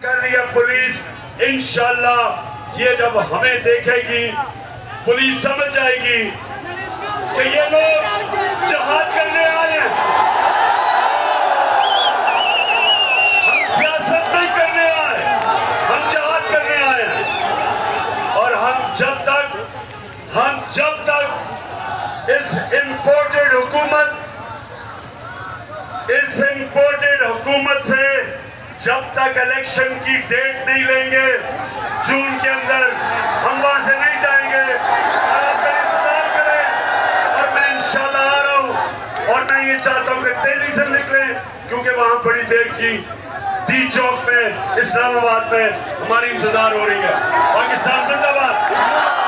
कर रही है पुलिस। इंशाल्लाह ये जब हमें देखेगी पुलिस समझ जाएगी कि ये लोग जहाद करने आए हैं, हम सियासत नहीं करने आए, हम जहाद करने आए हैं। और हम जब तक इस इंपोर्टेड हुकूमत से जब तक इलेक्शन की डेट नहीं लेंगे जून के अंदर, हम वहां से नहीं जाएंगे। और आप इंतजार करें और मैं इंशाल्लाह आ रहा हूं। और मैं ये चाहता हूं कि तेजी से निकले, क्योंकि वहां बड़ी देर की डी चौक में इस्लामाबाद में हमारी इंतजार हो रही है। पाकिस्तान जिंदाबाद।